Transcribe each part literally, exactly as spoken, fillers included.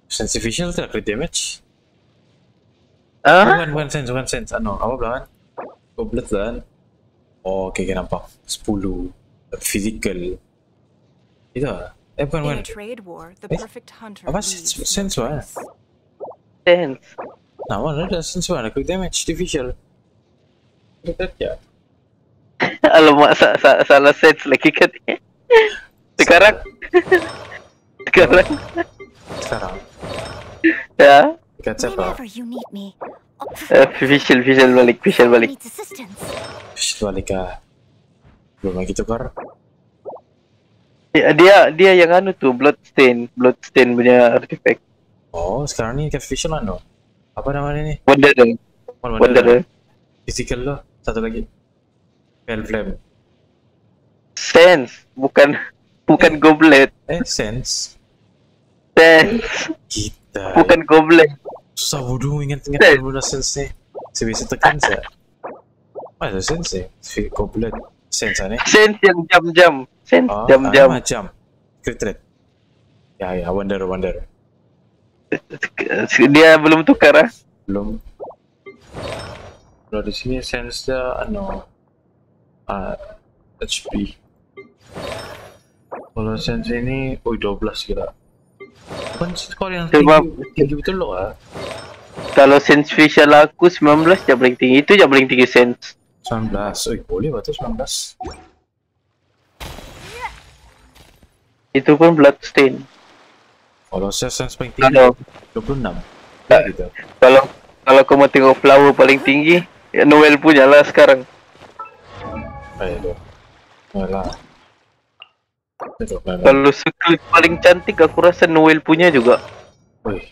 Sensitive tu crit damage. Ah? Bukan, bukan sense, bukan sense. Ano, apa belan? Goblet belan. Oh, okay, okay, nampak. sepuluh. Physical. Itu lah. Eh, bukan, bukan. In a trade war, the Eh, perfect hunter apa leaves sense, no sense mana? trace. Sense. Nah, mana ada sense mana? Crit damage, difficult. Crit ya. Alamak, sa sa salah sense lagi katanya. Sekarang. Sekarang. Sekarang. Ya. Dekat siapa? Whenever you need me. Uh, visual, visual balik, visual balik. Needs assistance. Shit, balik ka. Belum lagi tukar. Dia, dia dia yang anu tuh bloodstain, bloodstain punya artifact. Oh, sekarang ni Catfish ano? Apa namanya ni? Wonder dong. Wonder. Wonder. Physical lo. Satu lagi. Pale Flame. Sense, bukan bukan goblet. Eh, Sense. Sense, Kita. bukan goblet. Susah bodoh ingat-ingat guna Sense ni. Saya bisa tekan saya. Apa itu Sense eh? Goblet. Sense ni. Sense yang jam-jam. Sense Oh, jam-jam. ah, macam. Crit rate. Ya, ya, Wonder, Wonder. Dia belum tukar ah. Belum. Kalau di sini sense dia ano uh, H P. Kalau sense ini, oh dua belas kira. Bukan skor yang tinggi, Sebab tinggi betul loh ah. kalau sense facial aku sembilan belas je paling tinggi. Itu je paling tinggi sense. sembilan belas. Oh, boleh betul sembilan belas. Itu pun bloodstain. Kalau saya sense paling tinggi Kalau dua puluh enam. Ya gitu. kalau kalau kau mau tengok flower paling tinggi, ya Noel punya lah sekarang. Ayo. Malah. Itu kan. Kalau secret paling cantik aku rasa Noel punya juga. Wih.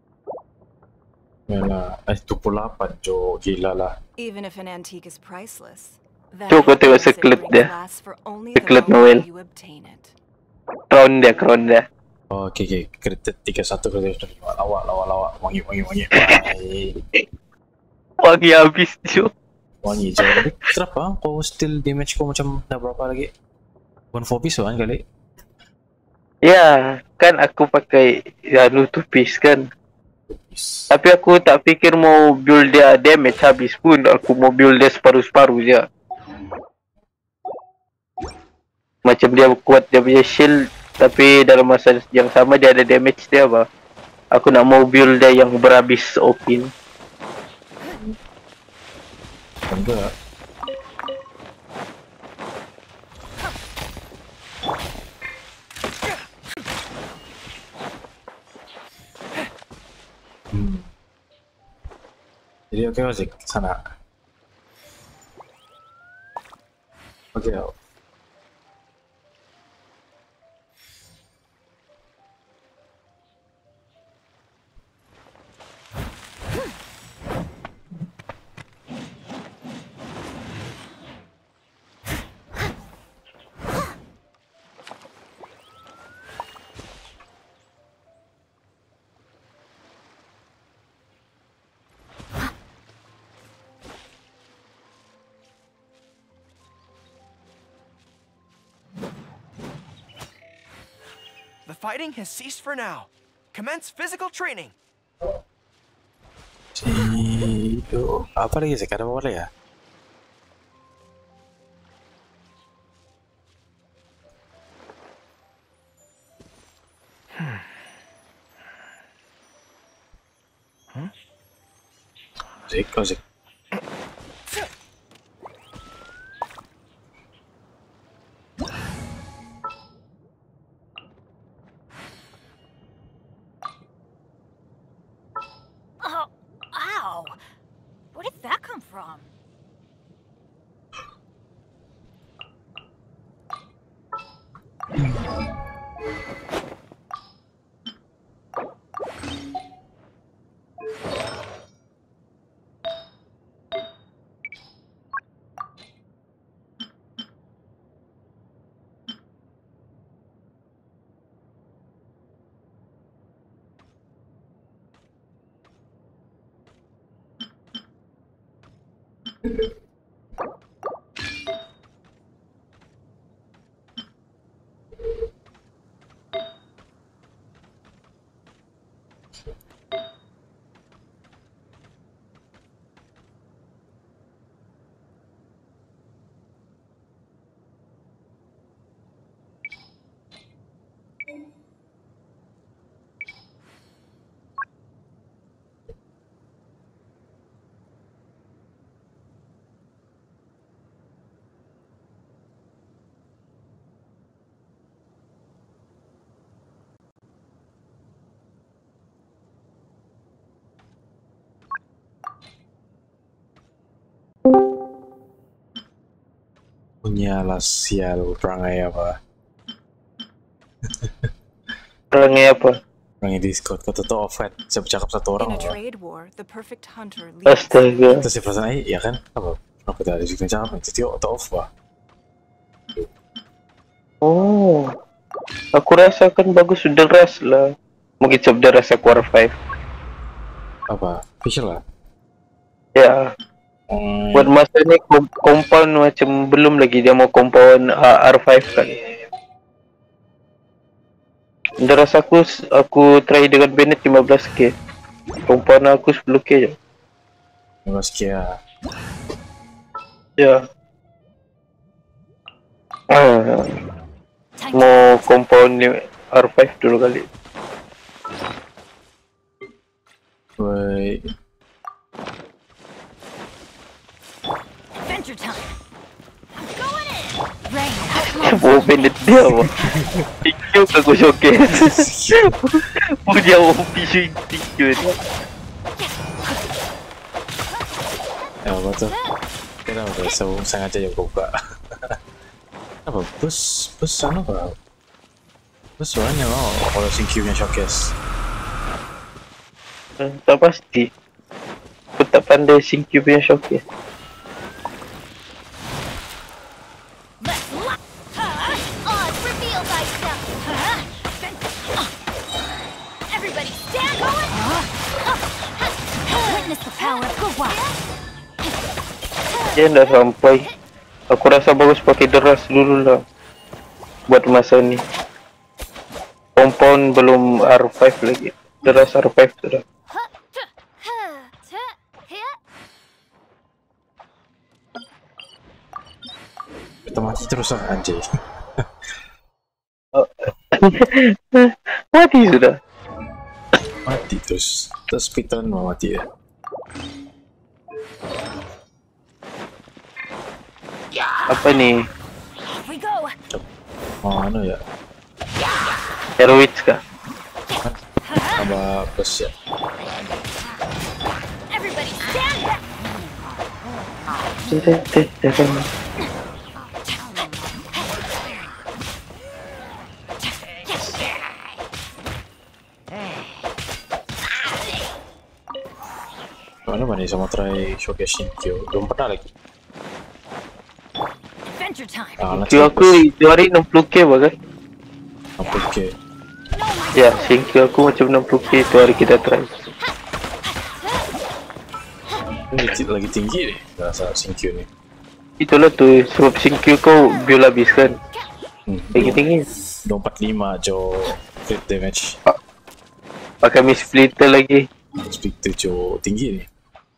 Malah, eh dua puluh delapan jo, gila lah. Even if an antique is priceless, the Coba kau tengok happiness it secret brings dia. lasts for only the Secret moment Noel. you obtain it. Crown dia, crown dia. Oh, okay, okay. Kritik tiga satu kritik lima. Lawak, lawak, lawak. Wangi, wangi, wangi. Wangi. Wangi habis tu. Wangi je. Tapi kenapa kau still damage kau macam dah berapa lagi? One four piece kan kali? Ya, kan aku pakai anu two piece kan. Piece. Tapi aku tak fikir mau build dia damage habis pun. Aku mau build dia separuh-separuh je. Macam dia kuat dia punya shield, tapi dalam masa yang sama dia ada damage dia apa. Aku nak mau build dia yang berhabis O P. Enggak. Hmm. Jadi oke okay, masih ke sana. Oke. Okay. The fighting has ceased for now. Commence physical training. Itu apa lagi sih? Ada apa lagi ya? Hmm. Zik, oh Zik. Oh, ow! Where did that come from? Nyalah sial, perangai apa? Perangai apa? Perangai Discord, kau tuh offline, saya bercakap satu orang In a apa? trade war, the perfect hunter leads. Astaga. Terus si perasaan ya kan? Apa? Apa kita ada juga cakap, jadi auto off bah. Oh. Aku rasa kan bagus sudah ras lah. Mungkin sudah rasa Core five. Apa? Official lah? Ya. Hmm, Buat masa ni kom compound macam belum lagi dia mau compound uh, R five kan. Dah rasa aku aku try dengan Bennett lima belas K. Compound aku sepuluh K je. Mas Kia. Ya. Ah, mau compound ni R five dulu kali. Woi, Adventure time. I'm going in. Rain. Oh, Bennett dia apa? Tikiu ke aku showcase. Punya O P tikiu dia. ya apa tuh? Kenapa tuh? So, sengaja yang buka. Apa? Bus, bus sana apa? Bus soalnya mau kalau sing Q-nya showcase. Hmm, tak pasti. Aku tak pandai sync Q punya showcase. Let's lock. Huh? Oz, reveal thyself. Huh? Everybody stand going. Witness the power of Gawai. Dia dah sampai. Aku rasa bagus pakai deras dulu lah. Buat masa ni. Compound belum R five lagi. Deras R five sudah. Kita mati terus lah anjay. Mati sudah. Mati terus. Terus speedrun mau mati ya. Apa ni? Off we go. Mana ya? Heroids kah? Tambah plus ya. Everybody stand back. Mana mana sama try showcase Shinkyo. Belum pernah lagi. Adventure time. Ah, Q aku itu hari enam puluh K bahkan. Oke. Ya, sync Q aku macam enam puluh K itu hari kita try. Ini lagi tinggi nih rasa Shinkyo nih. Itulah tu sebab sync Q kau build habis kan. Hmm, Lagi tinggi. dua empat lima jo crit damage. Pakai miss splitter lagi. Speed tujuh tinggi nih.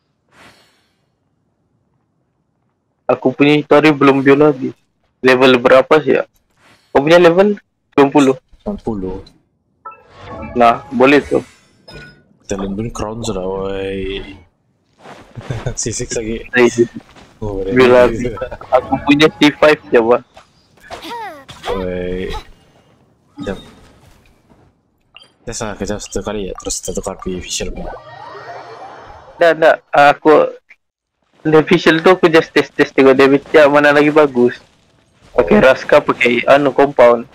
Aku punya itu hari belum build lagi. Level berapa sih ya? Kau punya level sembilan puluh. sembilan puluh. Nah, boleh tu. Talent pun crown sudah, woi. C enam lagi. Oh, Build lagi. Aku punya T lima je bah. Woi. Jap. Tes lah kejap satu kali ya, terus kita tukar pi official punya. Dah, dah. Aku the official tu aku just test test tengok damage dia mana lagi bagus. Pakai Raska, pakai anu compound.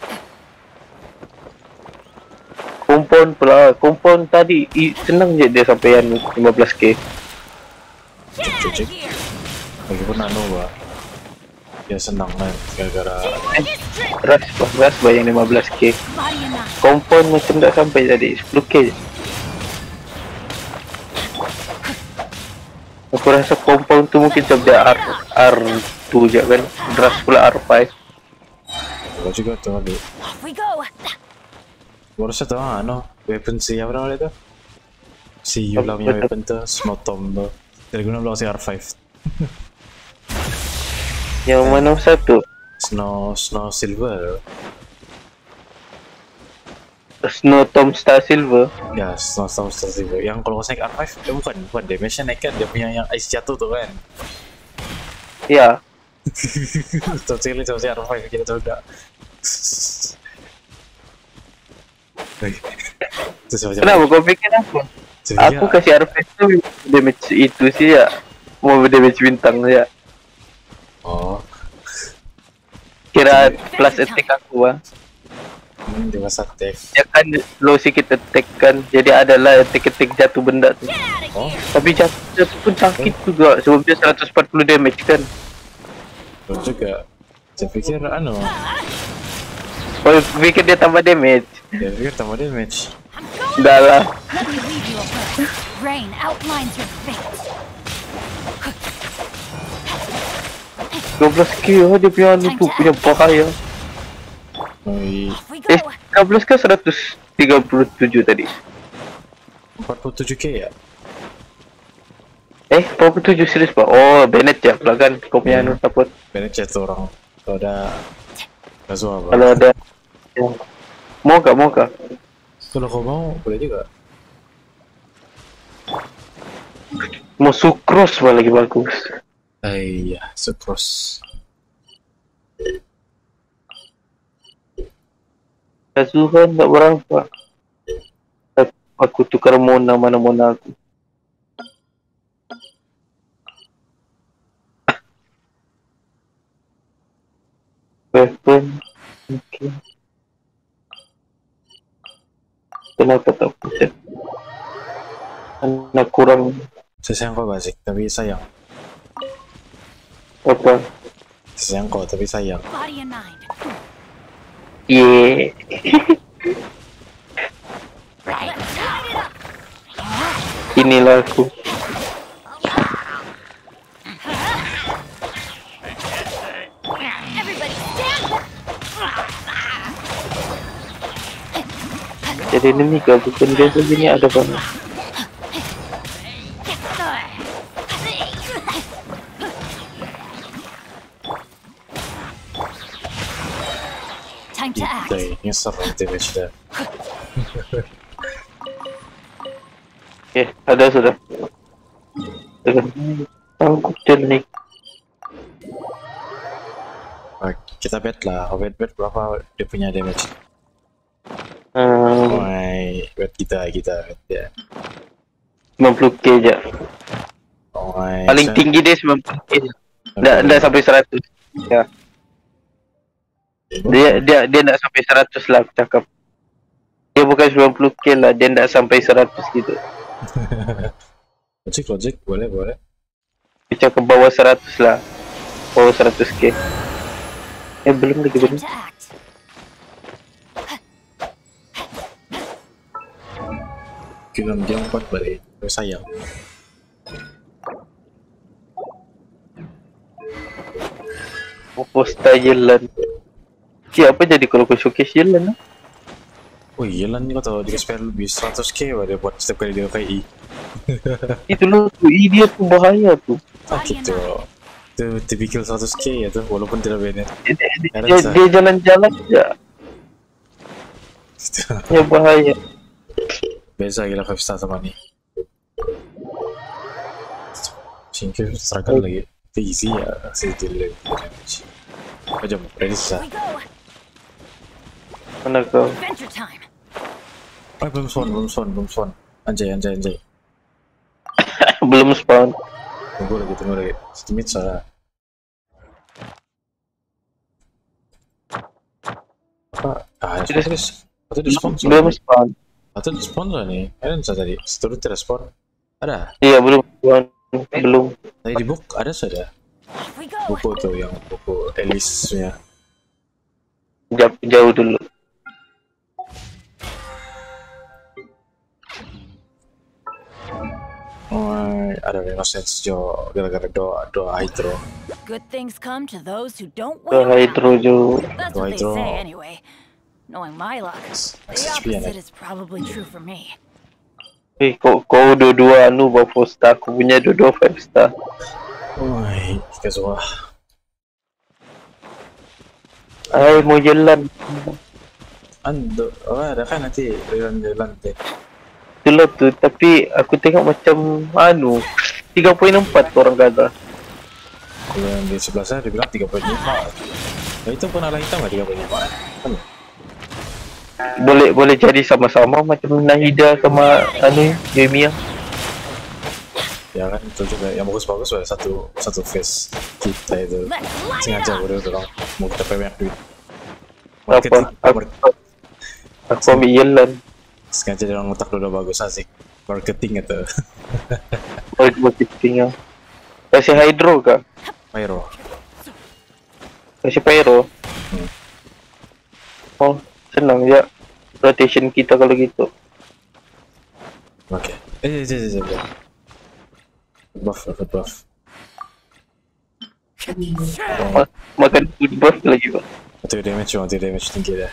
Compound pula. Compound tadi i, senang je dia sampai anu lima belas K. Cek cek cek. Lagi pun anu bah. Dia senang kan, gara-gara Ras, ras bayang lima belas K. Body and knife. Compound macam tak sampai tadi sepuluh K je. Aku rasa compound tu mungkin coba R R dua je kan. Ras pula R lima. Kalau juga tuh tadi. Off we go. Baru saya tahu anu weapon si apa namanya itu? Si Yula punya weapon tuh Snow Tomb tuh. Dari guna belakang si R lima. Yang mana satu? Snow Snow Silver. Snow Tom Star Silver. Ya, Snow Snow Silver. Yang kalau naik R lima, dia bukan bukan damage-nya naik kan, dia punya yang ice jatuh tuh kan. Ya. Tuh cilik tuh si R lima kita tuh udah. Kenapa kau fikir apa? Aku kasih R lima tu damage itu sih ya. Mau damage bintang ya. Oh. kira plus attack aku ah. Hmm, dewasa attack. Dia kan low sikit attack kan. Jadi adalah attack-attack jatuh benda tu. Oh, Tapi jatuh, jatuh pun sakit juga sebab dia seratus empat puluh damage kan. betul juga. Saya pikir anu, Oh, fikir dia tambah damage. dia pikir tambah damage. Dah lah. Let me leave you a verse. Rain outlines your fate. dua belas K oh, dia punya anu tu punya bahaya. Oi, Off we go. Eh, tiga belas ke seratus tiga puluh tujuh tadi? empat puluh tujuh K ya? Eh, empat puluh tujuh serius pak? Oh, Bennett ya pula kan kau punya anu support. Banyak chat orang. Kalau ada Kazuha apa? Kalau ada yang mau kak, mau kak? Kalau kau mau, boleh juga. Mau Sucrose malah lagi bagus. Iya, Sucrose. Kazuha tak berapa. Aku tukar Mona, mana Mona aku. Weapon. Okay. Kenapa tak pusat? Anak kurang Saya sayang kau basic, tapi sayang. apa? Saya sayang kau, tapi sayang. Body and mind. Yeah. Right. Light it up. Inilah aku. Everybody stand. Jadi ini kau bukan biasa gini ada banget. Time to act. Day, nyesar damage dah. Okay, ada sudah. Dengan tanggup jenis. Ah, kita bet lah, bet bet berapa dia punya damage. Hmm, Oi, bet kita kita bet dia. sembilan puluh K je. Oi, Paling tinggi dia sembilan puluh K. Nggak, nggak sampai seratus. Ya. Dia dia dia nggak sampai seratus lah aku cakap. Dia bukan sembilan puluh K lah, dia nggak sampai seratus gitu. Logik logik boleh boleh. Dia cakap bawah seratus lah. Bawah seratus K. Eh belum lagi Time belum. to act. Film dia empat balik. Tapi sayang. Oh, posta Yelan. Siapa jadi kalau kau showcase Yelan? Oh iya lah nih kau tahu dia spell lebih seratus K lah dia buat setiap kali dia K I. Itu loh, tuh I dia tuh bahaya tuh. Sakit tuh. Itu tipikal seratus K ya tuh walaupun tidak beda. Dia, dia, dia, dia jalan-jalan aja. Ya bahaya. Biasa gila five star sama nih. Singkir seragam lagi. Itu easy ya sih delay damage. Kau jam ready sah. We go. Mana kau? Adventure time. Oh belum spawn belum spawn belum spawn. Anjay anjay anjay. Belum spawn. Tunggu lagi tunggu lagi. Sedikit salah. Apa? Ah, Sudah. sudah sudah. Atau di spawn? Belum spawn. Atau di spawn lah nih. Ada nggak tadi? Setelah tidak spawn. Ada. Iya belum spawn. Belum. Tadi di book ada sudah. Off we go. Buku tuh yang buku Alice-nya. Jauh, jauh dulu. Oh, ada Innocence Jo gara-gara doa doa Hydro. Good things come to those who don't Ke wait around. Hydro jo. That's Doa what they Hydro. say anyway. Knowing my luck, the S H P opposite ya. is probably true for me. Eh kau kau dua-dua anu bawa four star. Aku punya dua-dua five star. Oi, Kazuha. Ay mau jalan. Ando, oh ada kan nanti jalan-jalan deh. Itulah tu. Tapi aku tengok macam anu tiga poin empat orang kata. Kalau yang di sebelah saya dia bilang tiga puluh lima. Nah itu pun ala hitam nggak tiga puluh lima kan? Boleh boleh jadi sama-sama macam Nahida sama anu Yemia. Ya kan itu juga yang bagus-bagus lah satu satu face kita itu Let's light it sengaja up. udah orang mau kita banyak duit. Apa? Marketing, Aku, mar- aku ambil Yelan. sengaja orang otak udah bagus asik marketing itu. Marketingnya. Kasih hydro kah? Pyro. Kasih pyro. Hmm. Oh, senang ya. Rotation kita kalau gitu. Oke. Eh, eh, eh, eh, eh. Buff, dapat buff. Ma- makan food buff lagi pak. Itu damage cuma, itu damage tinggi dah.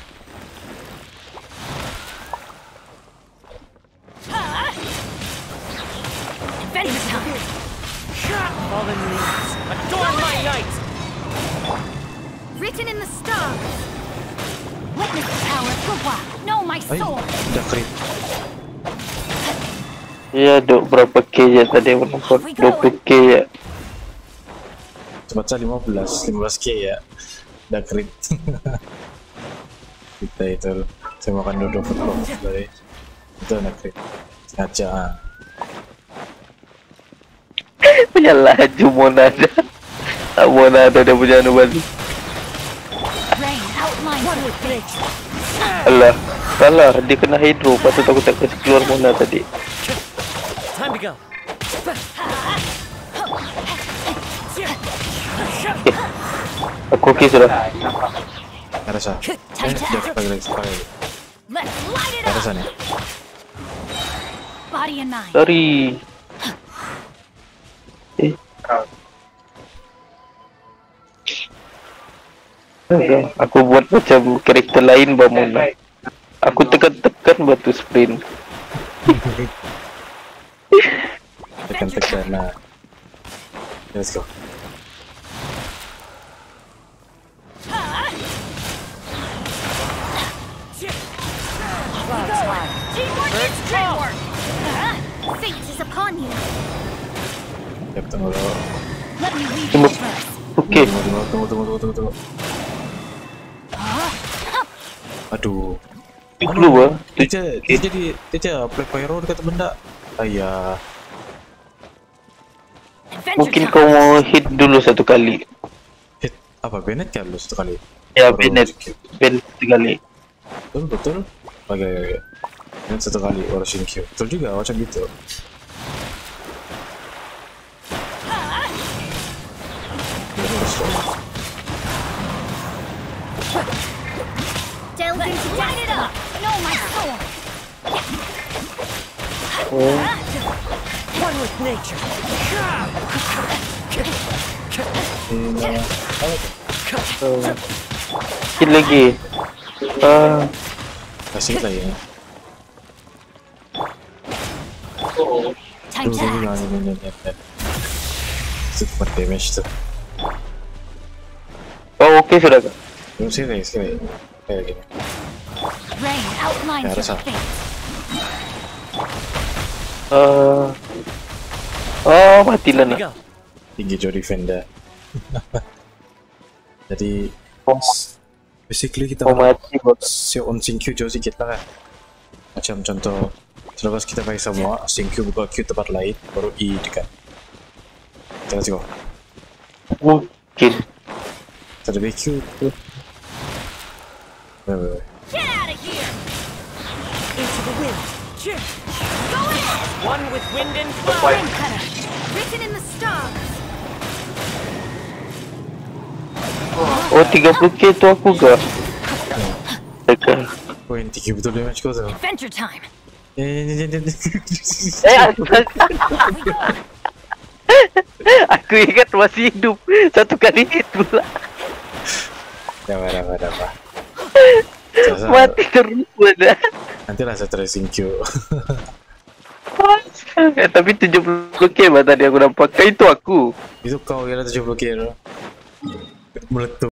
Adventure time. Fallen leaves, adorn my night! Written in the stars. Witness the power of Gua. Know my Ay, soul. udah crit. Iya dok, berapa K ya tadi yang menonton? dua puluh K ya. Cepat lima belas, lima belas K ya. Udah crit. Kita itu, saya makan dua football dari itu udah crit. Sengaja. ah. Punya laju Monada. Tak Monada dia punya anu balik. Rain outlines the fate. Alah, salah dia kena hydro. Patut aku tak kasih keluar Mona tadi. Time to go. Aku okey sudah. Nggak rasa. Eh, Time to dia act. pakai lagi, pakai lagi. Let's light it Nggak rasa up. nih. Body and mind. Sorry. Eh. Enggak, aku buat macam karakter lain Bamona. Aku tekan-tekan batu sprint. Tekan-tekan, nah. Let's go. Teamwork is teamwork. Fate is upon you. Ya, tunggu dulu. Let me lead you Tunggu. first. Okey. Tunggu, tunggu, tunggu, tunggu, tunggu, tunggu, tunggu. Aduh. Dulu ah. Dia, je- dia jadi, dia je play pyro dekat benda. Ayah. Adventure Mungkin time. kau mau hit dulu satu kali. Hit, apa, Bennett kan lu satu kali? Ya, Baru Bennett. sedikit. Bennett satu kali. Betul, betul. Oke, oke, oke. Bennett satu kali, baru Shinkyu. Betul juga, macam gitu. Delve into light it up. Know my soul. One with nature. Sikit lagi. Ah, Kasih kita ya. Time Tuh, to tuh, act. jangan, jangan, jangan, jangan. Super damage tuh. oh okey sudah kak. Belum sih, sekali, sekali. Kayak gini. Rain outlines Ya, your rasa. fate. Ah, oh matilah Time to nak. go. Tinggi Joe Defender. Jadi, Oh, basically kita oh mati bot. si on Shinkyu jauh sikit lah kan. Macam contoh, selepas kita pakai semua, Shinkyu buka Q tempat lain, baru E dekat. Kita let's go. Mungkin. Kita ada Q. Wait, wait, wait. Get out of here. Into the wind. Go in. One with wind and Rain cloud. cutter. Written in the stars. Oh tiga puluh K tu aku ke? Dekat. Poin tinggi betul damage kau tu. Adventure time. Eh, eh, eh, eh, eh. Eh, aku, aku ingat masih hidup satu kali itu lah. Dapat, dapat, dapat. Saya- Mati terus dah. Nantilah saya try Shinkyu. Eh, tapi tujuh puluh K bah tadi aku nampak. Kau itu aku. Itu kau kira tujuh puluh K tu. Meletup.